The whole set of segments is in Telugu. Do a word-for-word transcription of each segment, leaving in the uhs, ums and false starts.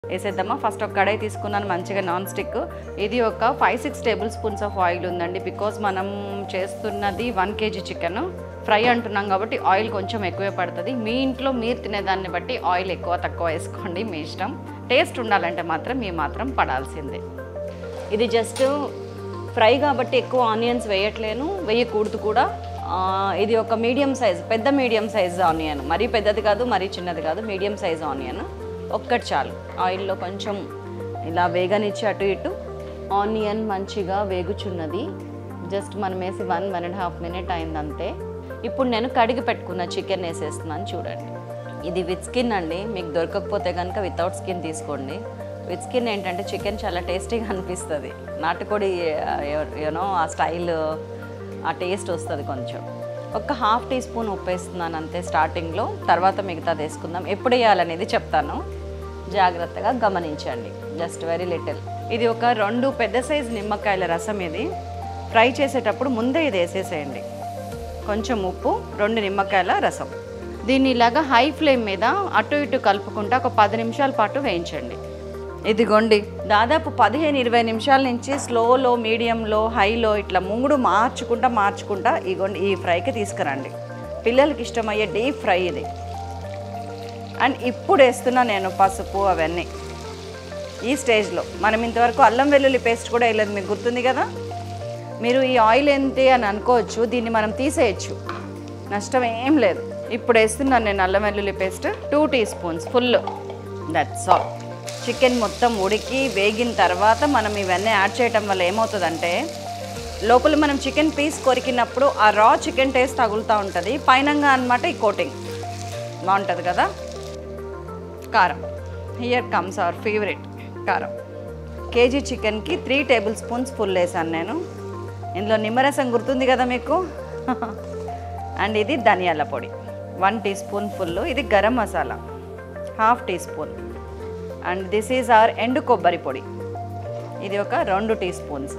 వేసేద్దామా. ఫస్ట్ ఒక కడాయి తీసుకున్నాను మంచిగా నాన్ స్టిక్. ఇది ఒక five six tablespoons of oil ఉందండి. బికాజ్ మనం చేస్తున్నది వన్ కేజీ చికెన్ ఫ్రై అంటున్నాం కాబట్టి ఆయిల్ కొంచెం ఎక్కువే పడుతుంది. మీ ఇంట్లో మీరు తినేదాన్ని బట్టి ఆయిల్ ఎక్కువ తక్కువ వేసుకోండి, మీ ఇష్టం. టేస్ట్ ఉండాలంటే మాత్రం మీ మాత్రం పడాల్సిందే. ఇది జస్ట్ ఫ్రై కాబట్టి ఎక్కువ ఆనియన్స్ వేయట్లేను, వేయకూడదు కూడా. ఇది ఒక మీడియం సైజ్, పెద్ద మీడియం సైజ్ ఆనియన్, మరీ పెద్దది కాదు మరీ చిన్నది కాదు, మీడియం సైజ్ ఆనియన్ ఒక్కటి చాలు. ఆయిల్లో కొంచెం ఇలా వేగనిచ్చి అటు ఇటు ఆనియన్ మంచిగా వేగుచున్నది. జస్ట్ మనం వేసి one one and half minute అయిందంతే. ఇప్పుడు నేను కడిగి పెట్టుకున్న చికెన్ వేసేస్తున్నాను. చూడండి, ఇది విత్ స్కిన్ అండి. మీకు దొరకకపోతే కనుక వితౌట్ స్కిన్ తీసుకోండి. విత్ స్కిన్ ఏంటంటే చికెన్ చాలా టేస్టీగా అనిపిస్తుంది. నాటుకోడి యూనో ఆ స్టైల్, ఆ టేస్ట్ వస్తుంది. కొంచెం ఒక హాఫ్ టీ స్పూన్ ఉప్పు వేస్తున్నాను అంతే స్టార్టింగ్లో. తర్వాత మిగతాది వేసుకుందాం. ఎప్పుడు వేయాలనేది చెప్తాను, జాగ్రత్తగా గమనించండి. Just very little. ఇది ఒక రెండు పెద్ద సైజు నిమ్మకాయల రసం. ఇది ఫ్రై చేసేటప్పుడు ముందే ఇది వేసేసేయండి. కొంచెం ఉప్పు, రెండు నిమ్మకాయల రసం. దీన్ని ఇలాగా హై ఫ్లేమ్ మీద అటు ఇటు కలుపుకుంటూ ఒక పది నిమిషాల పాటు వేయించండి. ఇదిగోండి, దాదాపు పదిహేను ఇరవై నిమిషాల నుంచి స్లోలో, మీడియంలో, హైలో ఇట్లా మూడు మార్చుకుంటా మార్చుకుంటా ఇగోండి ఈ ఫ్రైకి తీసుకురండి. పిల్లలకి ఇష్టమయ్యే డీప్ ఫ్రై ఇది. అండ్ ఇప్పుడు వేస్తున్నా నేను పసుపు అవన్నీ. ఈ స్టేజ్లో మనం ఇంతవరకు అల్లం వెల్లుల్లి పేస్ట్ కూడా వేయలేదు, మీకు గుర్తుంది కదా. మీరు ఈ ఆయిల్ ఏంటి అని అనుకోవచ్చు, దీన్ని మనం తీసేయచ్చు, నష్టం ఏం లేదు. ఇప్పుడు వేస్తున్నాను నేను అల్లం వెల్లుల్లి paste two teaspoons full. That's all. Chicken మొత్తం ఉడికి వేగిన తర్వాత మనం ఇవన్నీ యాడ్ చేయటం వల్ల ఏమవుతుందంటే లోపల మనం చికెన్ పీస్ కొరికినప్పుడు ఆ రా చికెన్ టేస్ట్ తగులుతూ ఉంటుంది పైనంగా అనమాట. ఈ కోటింగ్ బాగుంటుంది కదా. కారం, హియర్ కమ్స్ అవర్ ఫేవరెట్ కారం. కేజీ చికెన్కి త్రీ టేబుల్ స్పూన్స్ ఫుల్ వేసాను నేను. ఇందులో నిమ్మరసం గుర్తుంది కదా మీకు. అండ్ ఇది ధనియాల పొడి వన్ టీ స్పూన్ ఫుల్. ఇది garam masala half teaspoon. And this is our ఎండు కొబ్బరి పొడి, ఇది ఒక రెండు టీ స్పూన్స్.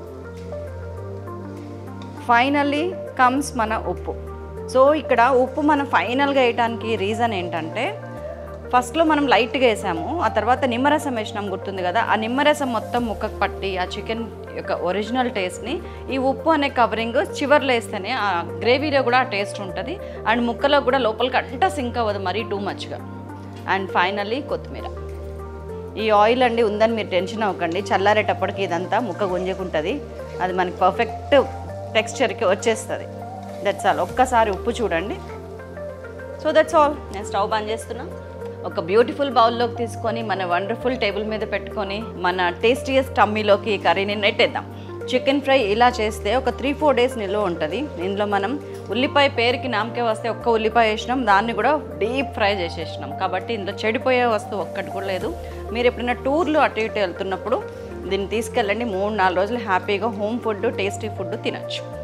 ఫైనల్లీ కమ్స్ మన ఉప్పు. సో ఇక్కడ ఉప్పు మనం ఫైనల్గా వేయడానికి రీజన్ ఏంటంటే ఫస్ట్లో మనం లైట్గా వేసాము, ఆ తర్వాత నిమ్మరసం వేసినాం గుర్తుంది కదా. ఆ నిమ్మరసం మొత్తం ముక్కకు పట్టి ఆ చికెన్ యొక్క ఒరిజినల్ టేస్ట్ని ఈ ఉప్పు అనే కవరింగ్ చివర్లో వేస్తేనే ఆ గ్రేవీలో కూడా ఆ టేస్ట్ ఉంటుంది. అండ్ ముక్కలో కూడా లోపలికి అంతా సింక్ అవ్వదు మరీ టూ మచ్గా. అండ్ ఫైనల్లీ కొత్తిమీర. ఈ ఆయిల్ అండి ఉందని మీరు టెన్షన్ అవ్వకండి, చల్లారేటప్పటికి ఇదంతా ముక్క గుంజుకుంటుంది, అది మనకి పర్ఫెక్ట్ టెక్స్చర్కి వచ్చేస్తుంది. That's all. ఒక్కసారి ఉప్పు చూడండి. So that's all. నేను స్టవ్ బంద్ చేస్తున్నా. ఒక బ్యూటిఫుల్ బౌల్లోకి తీసుకొని మన వండర్ఫుల్ టేబుల్ మీద పెట్టుకొని మన టేస్టీయెస్ట్ టమ్మీలోకి ఈ కర్రీని నెట్టేద్దాం. చికెన్ ఫ్రై ఇలా చేస్తే ఒక త్రీ ఫోర్ డేస్ నిల్వ ఉంటుంది. ఇందులో మనం ఉల్లిపాయ పేరుకి నామకే వస్తే ఒక్క ఉల్లిపాయ వేసినాం, దాన్ని కూడా డీప్ ఫ్రై చేసేసినాం కాబట్టి ఇందులో చెడిపోయే వస్తువు ఒక్కటి కూడా లేదు. మీరు ఎప్పుడైనా టూర్లు అటు ఇటు వెళ్తున్నప్పుడు దీన్ని తీసుకెళ్ళండి. మూడు నాలుగు రోజులు హ్యాపీగా హోమ్ ఫుడ్, టేస్టీ ఫుడ్ తినచ్చు.